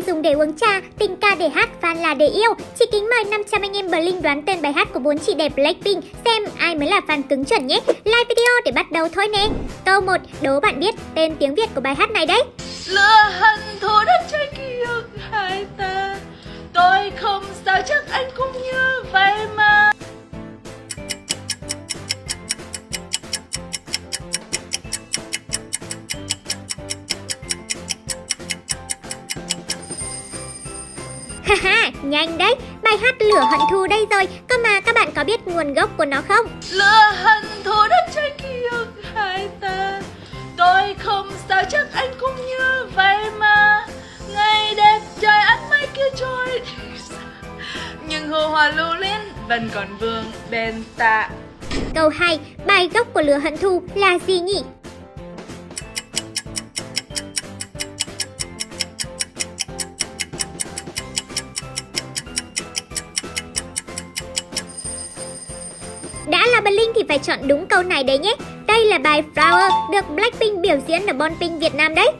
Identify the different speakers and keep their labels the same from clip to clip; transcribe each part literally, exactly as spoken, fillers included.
Speaker 1: dùng để uống trà, tình ca để hát, fan là để yêu. Chị kính mời năm trăm anh em Blink đoán tên bài hát của bốn chị đẹp Blackpink xem ai mới là fan cứng chuẩn nhé. Like video để bắt đầu thôi nè. Câu một, đố bạn biết tên tiếng Việt của bài hát này đấy.
Speaker 2: Lửa hận thù đất trái kia hai ta, tôi không sao chắc anh cũng như vậy mà.
Speaker 1: Haha, nhanh đấy, bài hát Lửa hận thù đây rồi. Cơ mà các bạn có biết nguồn gốc của nó không?
Speaker 2: Lửa hận thù đất trái kia hai ta, tôi không sao chắc anh cũng như vậy mà. Ngày đẹp trời ánh mây kia trôi nhưng hồ hòa lưu luyến vẫn còn vương bên ta.
Speaker 1: Câu hai, bài gốc của Lửa hận thù là gì nhỉ? Đã là Blink thì phải chọn đúng câu này đấy nhé. Đây là bài Flower được Blackpink biểu diễn ở Bonping Việt Nam đấy.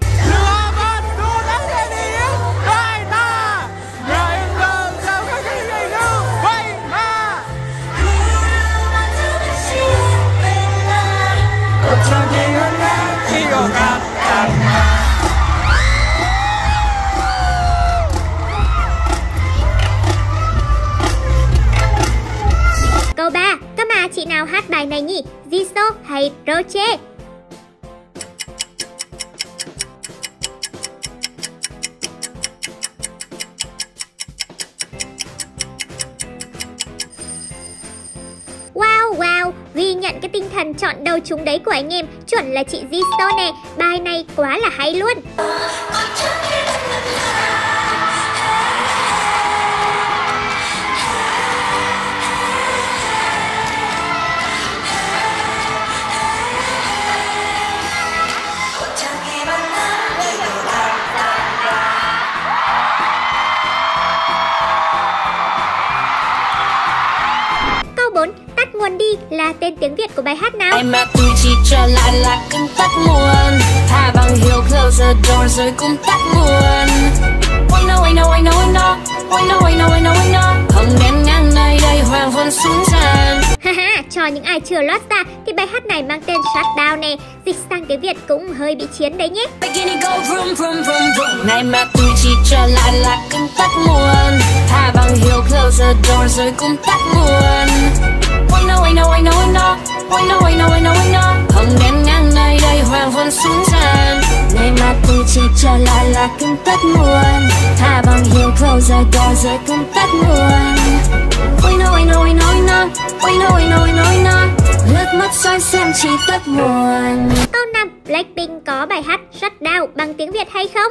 Speaker 1: Câu ba, cơ mà chị nào hát bài này nhỉ? Jisoo hay Roche? Wow wow, ghi nhận cái tinh thần chọn đầu trúng đấy của anh em, chuẩn là chị Jisoo nè, bài này quá là hay luôn. Tắt nguồn đi là tên tiếng Việt của bài hát nào?
Speaker 3: Em mà tôi chỉ trở lại là cơn tắt nguồn, thả bằng hiệu close the door rồi cũng tắt nguồn. Ôi no, ôi no, ôi no, ôi no, ôi no, ôi no, ôi no, ôi no. Hồng đen ngang nơi đây hoàng hôn xuống dần.
Speaker 1: Haha, cho những ai chưa lót ra thì bài hát này mang tên Shutdown nè, dịch sang tiếng Việt cũng hơi bị chiến đấy nhé.
Speaker 3: Này mà tôi chỉ trở lại là cơn tắt nguồn, thả bằng hiệu close the door rồi cũng tắt nguồn. Ôi no, ôi no, ôi no, ôi no, ôi no, ôi no, ôi no, ôi no. Hồng đen ngang nơi đây hoàng hôn xuống dần. Này mà tôi chỉ trở lại là cơn tắt nguồn, thả bằng hiệu close the door rồi cũng tắt nguồn. Ôi no, ôi no, ôi no, ôi no, ôi no, ôi no, ôi no, ôi no. Lướt mắt soi xem chỉ tắt nguồn.
Speaker 1: Câu năm, Blackpink có bài hát Shutdown bằng tiếng Việt hay không?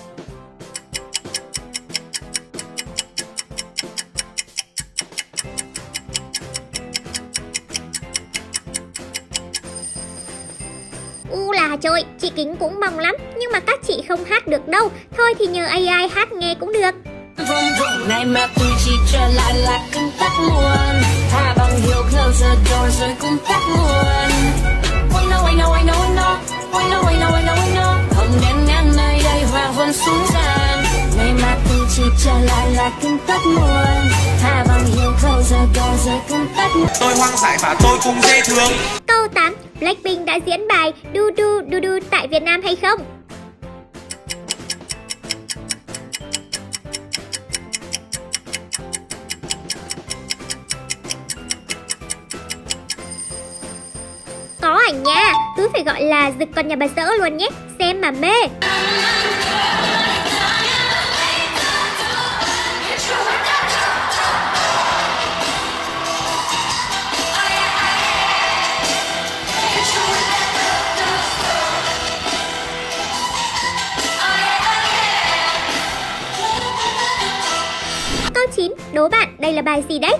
Speaker 1: U là trời, chị Kính cũng mong lắm, nhưng mà các chị không hát được đâu. Thôi thì nhờ a i hát nghe cũng được.
Speaker 3: Này mà tôi chỉ trở lại là cơn tắt nguồn, thả bằng hiệu close the door rồi cũng tắt nguồn. Ôi no, ôi no, ôi no, ôi no, ôi no, ôi no, ôi no, ôi no. Hồng đen ngang nơi đây hoàng hôn xuống dần. Này mà tôi chỉ trở lại là cơn tắt nguồn, thả bằng hiệu close the door rồi cũng tắt nguồn.
Speaker 4: Tôi hoang dại và tôi cũng dễ thương.
Speaker 1: Câu tám, Blackpink đã diễn bài Du Du Du Du tại Việt Nam hay không? Có ảnh nha, cứ phải gọi là giật con nhà bà dỡ luôn nhé, xem mà mê. Câu chín, đố bạn đây là bài gì đấy?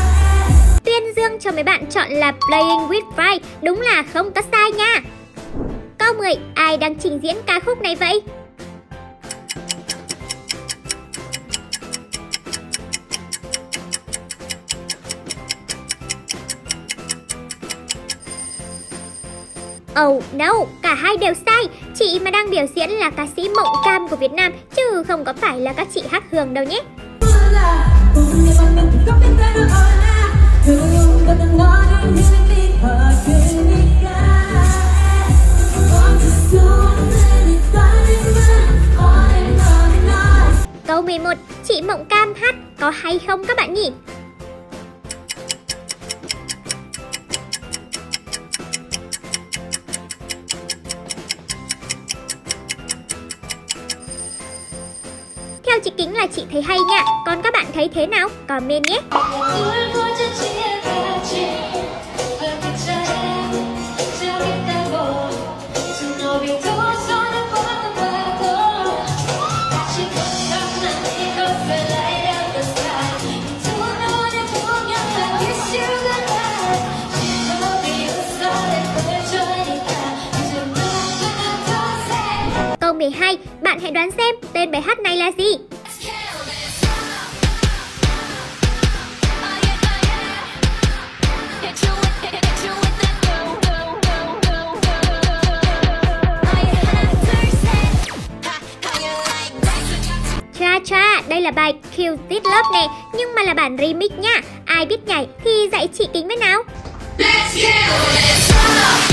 Speaker 1: Tuyên dương cho mấy bạn chọn là Playing with Fire, đúng là không có sai nha. Câu mười. Ai đang trình diễn ca khúc này vậy? Oh no, cả hai đều sai. Chị mà đang biểu diễn là ca sĩ Mộng Cam của Việt Nam, chứ không có phải là các chị hát Hường đâu nhé. Câu mười một. Chị Mộng Cam hát có hay không các bạn nhỉ? Theo chị Kính là chị thấy hay nha. Còn các bạn thấy thế nào? Comment nhé. Câu mười hai. Bạn hãy đoán xem tên bài hát này là gì? Cha cha, đây là bài Kill This Love nè, nhưng mà là bản remix nha. Ai biết nhảy thì dạy chị Kính với nào. Let's kill this love.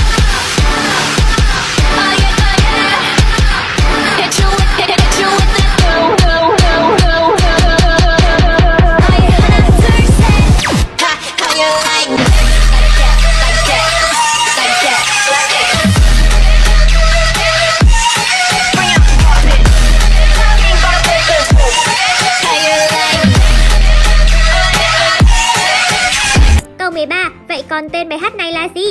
Speaker 1: Câu mười ba. Vậy còn tên bài hát này là gì?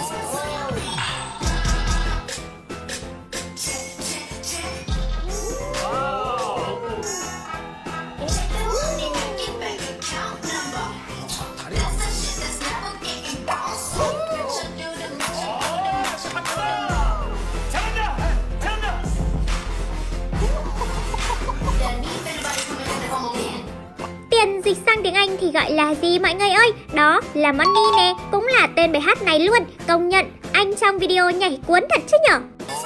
Speaker 1: Tiền dịch sang tiếng Anh thì gọi là gì mọi người ơi? Đó là Money nè, cũng là tên bài hát này luôn. Công nhận, anh trong video nhảy cuốn thật chứ nhở?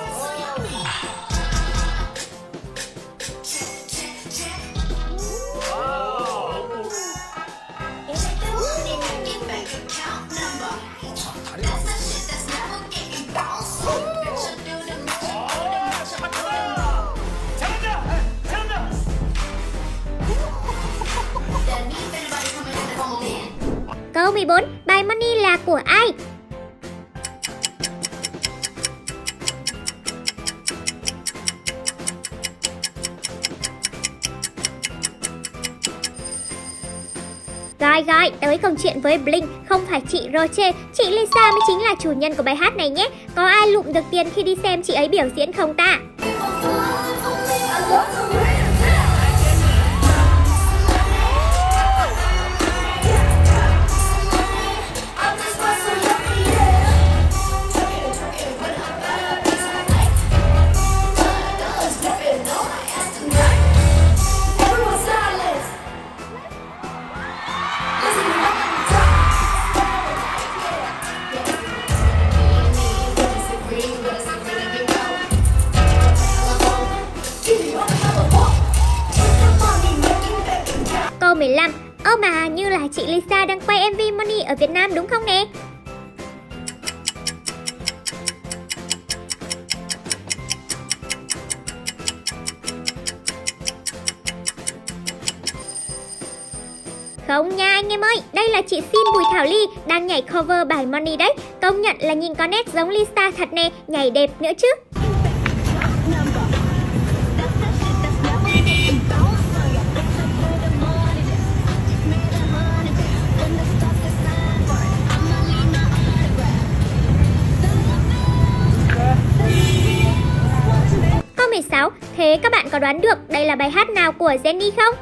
Speaker 1: Câu mười bốn. Bài Money là của ai? Rồi rồi, tới câu chuyện với Blink. Không phải chị Roche, chị Lisa mới chính là chủ nhân của bài hát này nhé. Có ai lụm được tiền khi đi xem chị ấy biểu diễn không ta? Câu mười lăm. Ơ mà như là chị Lisa đang quay em vê Money ở Việt Nam đúng không nè? Không nha anh em ơi, đây là chị Xin Bùi Thảo Ly đang nhảy cover bài Money đấy. Công nhận là nhìn có nét giống Lisa thật nè, nhảy đẹp nữa chứ. Câu mười sáu. Thế các bạn có đoán được đây là bài hát nào của Jennie không?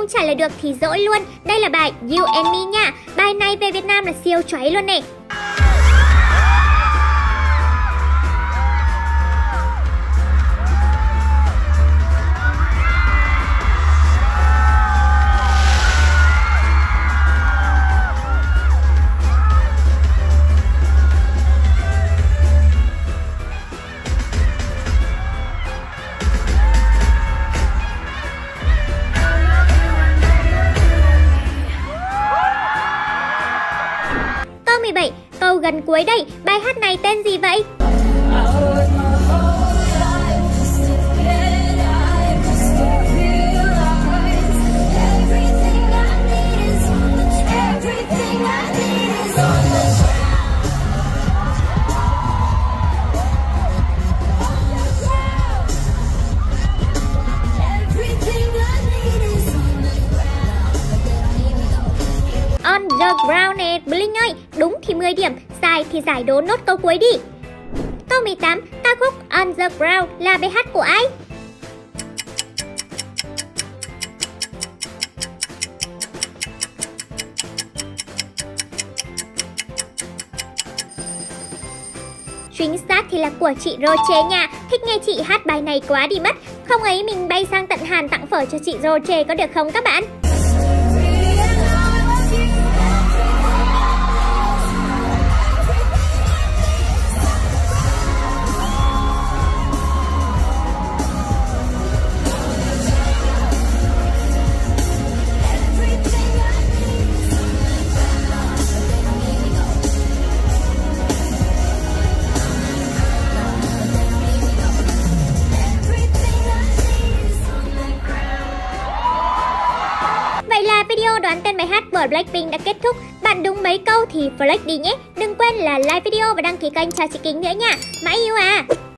Speaker 1: trả lời được thì dỗi luôn. Đây là bài You and Me nha. Bài này về Việt Nam là siêu choáy luôn nè. mười bảy, câu gần cuối đây, bài hát này tên gì vậy? On the ground nè, Bling ơi, đúng thì mười điểm, sai thì giải đố nốt câu cuối đi. Câu mười tám, ca khúc On the ground là bài hát của ai? Chính xác thì là của chị Roche nha. Thích nghe chị hát bài này quá đi mất. Không ấy mình bay sang tận Hàn tặng phở cho chị Roche có được không các bạn? Vậy là video đoán tên bài hát của Blackpink đã kết thúc. Bạn đúng mấy câu thì flex đi nhé. Đừng quên là like video và đăng ký kênh cho chị Kính nữa nha. Mãi yêu à!